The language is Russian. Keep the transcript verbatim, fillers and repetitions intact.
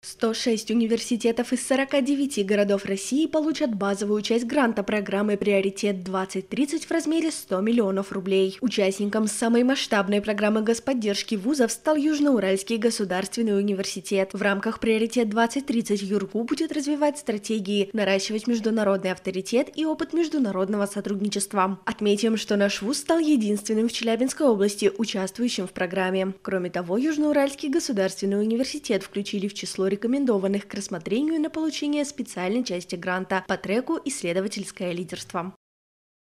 сто шесть университетов из сорока девяти городов России получат базовую часть гранта программы «Приоритет двадцать тридцать» в размере ста миллионов рублей. Участником самой масштабной программы господдержки вузов стал Южноуральский государственный университет. В рамках «Приоритет двадцать тридцать» ЮрГУ будет развивать стратегии, наращивать международный авторитет и опыт международного сотрудничества. Отметим, что наш вуз стал единственным в Челябинской области, участвующим в программе. Кроме того, Южноуральский государственный университет включили в число рекомендованных к рассмотрению на получение специальной части гранта по треку «Исследовательское лидерство».